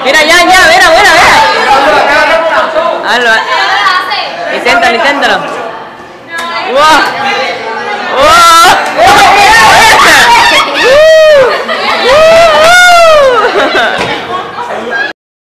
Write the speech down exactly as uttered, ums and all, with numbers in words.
Mira, ya, ya, mira, mira, mira. Hazlo. Inténtalo, inténtalo. ¡Wow! ¡Wow!